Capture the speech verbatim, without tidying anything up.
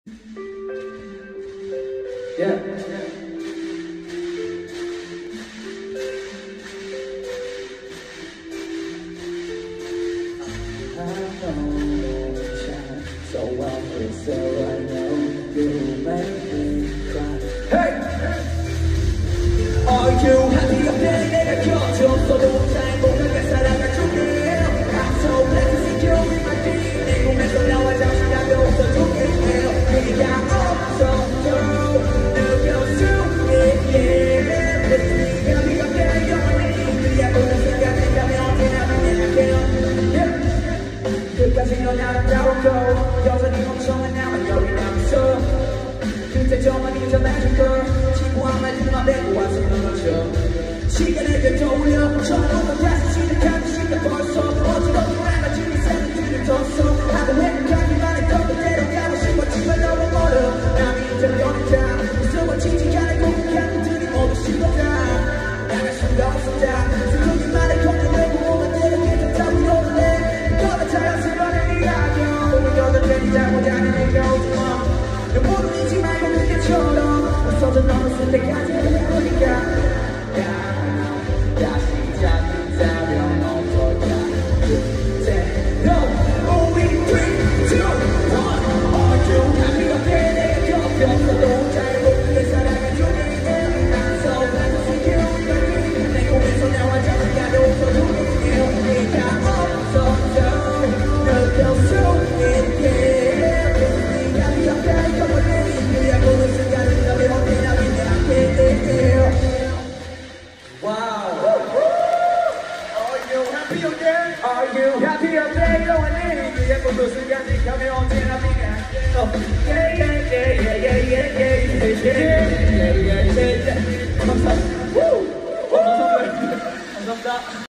Yeah. So well, so I know you make me cry. Hey! Are you happy up there? 내가 켜줬어도 잘 못하게 살아가줄게. I'm so glad to see you in my dream. 내 꿈에서 나와 잠시라도 웃어줄게. 네가 없어도 느껴 수 있게. 네가 비가 돼 영원히 그리야 보는 순간 된다면 언제나 만나게요. 끝까지 넌 아름다웠고 여전히 멍청한 나만 여기 남았어. 그때 정말 잊어내줄 걸 친구한 말들만 뱉고 와서 넘어져. 시간을 되돌려 처음부터 다시 시작하는 시간 벌써 어지럽게 닮아진 이 생각들을 뒀어. 하고 행복하기만 했던 그대로 가고 싶었지만 너무 멀어. 남이 인정연했다 무서워지지 않은 고백한 그들이 모두 식었다. 나갈 수가 없었다. 슬프기만 해 걱정되고 오면 내려 괜찮다고 요런해. 너는 자연스러운 이야기야. 우리 여전히 잘못하는 내가 오지마. 너 모두 잊지 말고 그때처럼 웃어도 너는 쓸 때까지 해보니까. 다시 잡는다면 어떨까. 그대로 우리 three, two, one. Are you happy up there? 내가 겪었어도 잘 모르게 살아가줄게. 난 so glad to see you in my dream. 내 꿈에서 나와 잠시라도 웃어줄게. 네가 없어도 느껴 수 있게. Are you happy up there? 영원히 그 예쁜 그 순간이 가면 언제나 네가 Yeah, yeah, yeah, yeah, yeah, yeah, yeah, yeah, yeah, yeah, yeah, yeah. 감사합니다. 감사합니다. 감사합니다.